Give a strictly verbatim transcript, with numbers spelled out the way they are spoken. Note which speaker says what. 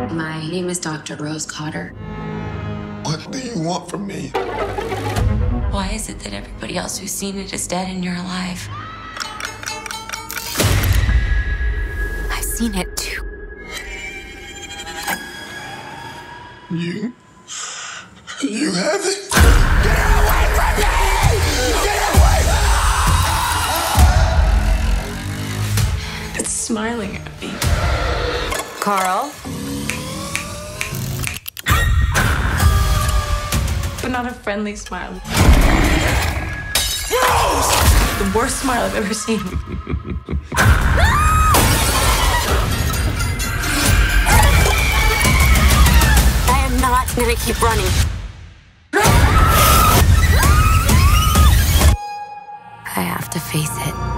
Speaker 1: My name is Doctor Rose Cotter.
Speaker 2: What do you want from me?
Speaker 1: Why is it that everybody else who's seen it is dead and you're alive? I've seen it too.
Speaker 2: You... You have it? Get away from me! Get away from me!
Speaker 1: It's smiling at me.
Speaker 3: Carl?
Speaker 1: But not a friendly smile. The worst smile I've ever seen.
Speaker 3: I am not gonna keep running.
Speaker 1: I have to face it.